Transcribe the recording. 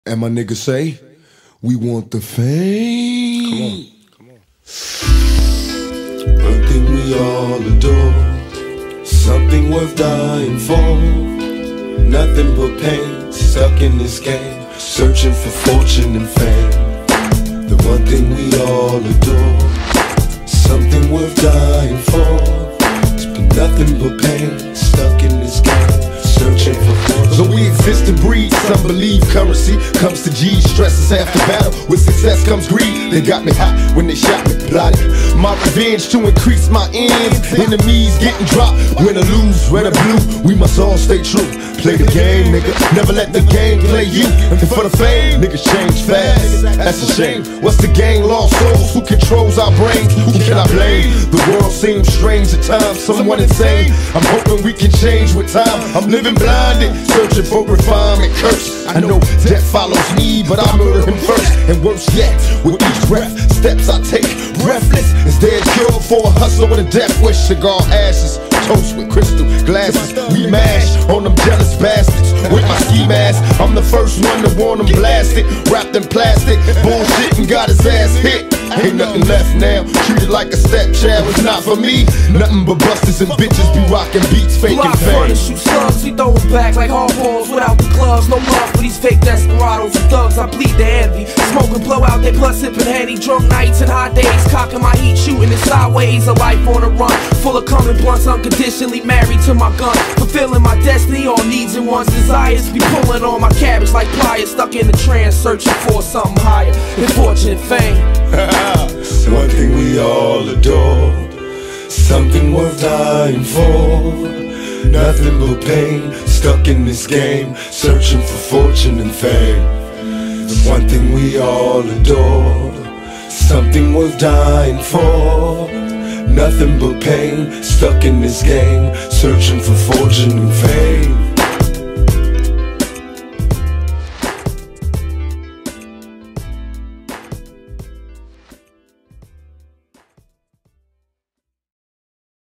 And my niggas say, we want the fame. Come on. One thing we all adore, something worth dying for. Nothing but pain, stuck in this game, searching for fortune and fame. The one thing we all adore, something worth dying for. It's been nothing but pain, stuck in this game, searching for fortune. So we exist to breed, some believe currency comes to G's, stress is half the battle, with success comes greed. They got me hot when they shot me, plotted my revenge to increase my ends. Enemies getting dropped, win or lose, red or blue, we must all stay true. Play the game, nigga, never let the game play you. And for the fame, niggas change fast, that's a shame. What's the gang, lost souls, who controls our brains? Who can I blame? The world seems strange at times, someone insane. I'm hoping we can change with time. I'm living blinded, searching for refinement, curse. I know death follows me, but I murder him first. And worse yet, with each breath, steps I take, breathless, is there a cure for a hustle with a death wish? Cigar ashes, toast with crystal glasses, we mash on them jealous bastards with my ski mask. I'm the first one to want them blasted, wrapped in plastic, bullshit and got his ass hit. Ain't nothing left now, treated like a stepchild, it's not for me. Nothing but busters and bitches be rocking beats, faking fame. And shoot slugs, we throw them back like hardballs without the gloves. No love for these fake desperados and thugs, I bleed the envy. Smoke and blow out they blood, sipping Henny. Drunk nights and hot days, cocking my heat, shooting it sideways. A life on the run, full of coming blunts, unconditionally married to my gun. Fulfilling my destiny, all needs and wants, desires. Be pulling on my cabbage like pliers, stuck in the trance, searching for something higher than fortune and fame. One thing we all adore, something worth dying for. Nothing but pain, stuck in this game, searching for fortune and fame. One thing we all adore, something worth dying for. Nothing but pain, stuck in this game, searching for fortune and fame.